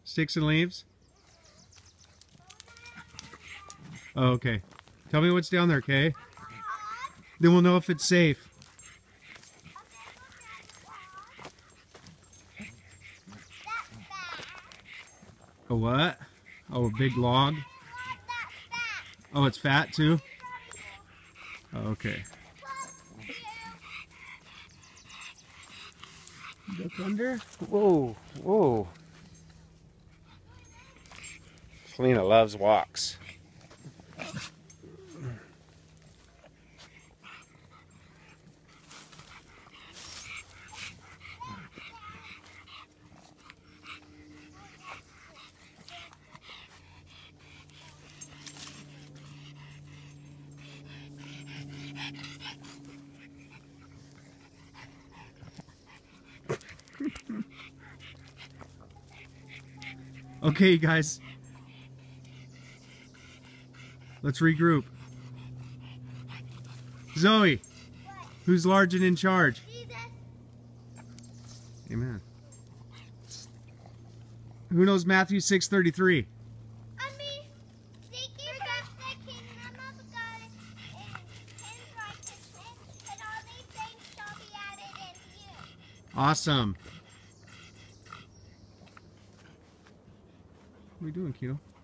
Sticks and leaves? Oh, okay. Tell me what's down there, Kay. Then we'll know if it's safe. A what? Oh, a big log? Oh, it's fat too? Oh, okay. Look under. Whoa, whoa. Selena loves walks. Okay, you guys. Let's regroup. Zoe, who's large and in charge? Amen. Who knows Matthew 6:33? Awesome. What are we doing, Kito?